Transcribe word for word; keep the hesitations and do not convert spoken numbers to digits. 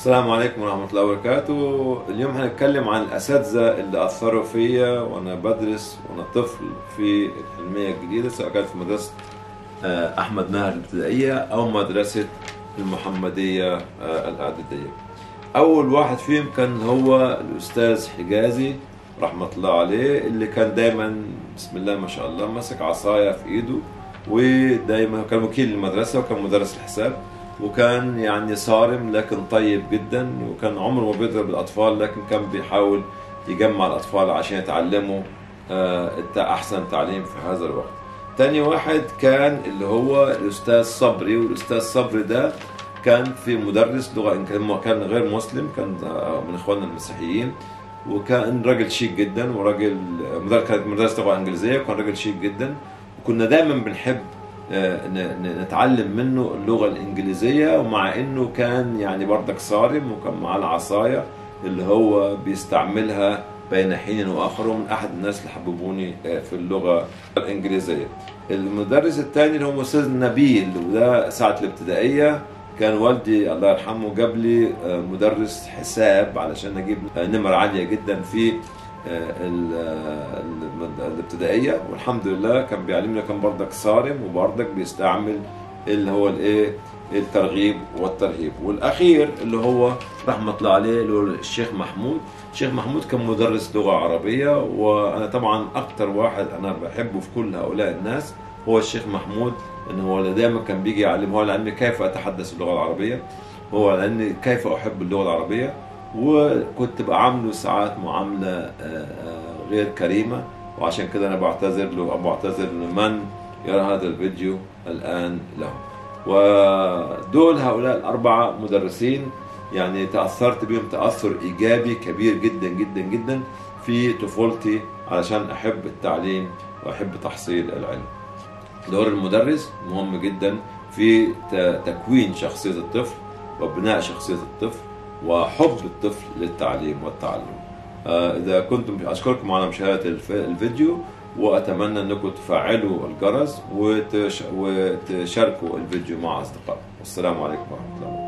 السلام عليكم ورحمة الله وبركاته. اليوم هنتكلم عن الأساتذة اللي أثروا فيا وأنا بدرس وأنا طفل في الحلمية الجديدة، سواء كانت في مدرسة أحمد ناهر الابتدائية أو مدرسة المحمدية الإعدادية. أول واحد فيهم كان هو الأستاذ حجازي رحمة الله عليه، اللي كان دايما بسم الله ما شاء الله ماسك عصاية في إيده، ودايما كان وكيل المدرسة وكان مدرس الحساب، وكان يعني صارم لكن طيب جدا، وكان عمره ما بيضرب الأطفال، لكن كان بيحاول يجمع الأطفال عشان يتعلموا أحسن تعليم في هذا الوقت. تاني واحد كان اللي هو الأستاذ صبري، والأستاذ صبري ده كان في مدرس لغة، كان غير مسلم، كان من إخواننا المسيحيين، وكان راجل شيك جدا، وراجل كانت مدرسة لغة إنجليزية، وكان راجل شيك جدا، وكنا دايما بنحب نتعلم منه اللغة الإنجليزية، ومع إنه كان يعني بردك صارم، وكان معاه العصاية اللي هو بيستعملها بين حين وآخر، ومن أحد الناس اللي حببوني في اللغة الإنجليزية. المدرس الثاني اللي هو أستاذ نبيل، وده ساعة الابتدائية كان والدي الله يرحمه جاب لي مدرس حساب علشان أجيب نمر عالية جدا في الابتدائيه، والحمد لله كان بيعلمنا، كان بردك صارم وبردك بيستعمل اللي هو الايه الترغيب والترهيب. والاخير اللي هو رحمه الله عليه اللي هو الشيخ محمود. الشيخ محمود كان مدرس لغه عربيه، وانا طبعا اكتر واحد انا بحبه في كل هؤلاء الناس هو الشيخ محمود، ان هو دايما كان بيجي يعلم، هو علمني كيف اتحدث اللغه العربيه، هو علمني كيف احب اللغه العربيه، وكنت بعامله ساعات معاملة غير كريمة، وعشان كده أنا بعتذر له أو بعتذر لمن يرى هذا الفيديو الآن لهم. ودول هؤلاء الأربعة مدرسين يعني تأثرت بهم تأثر إيجابي كبير جدا جدا جدا في طفولتي، علشان أحب التعليم وأحب تحصيل العلم. دور المدرس مهم جدا في تكوين شخصية الطفل وبناء شخصية الطفل وحب الطفل للتعليم والتعلم. آه إذا كنتم أشكركم على مشاهدة الفيديو، وأتمنى أنكم تفعلوا الجرس وتشاركوا الفيديو مع أصدقائكم. والسلام عليكم ورحمة الله.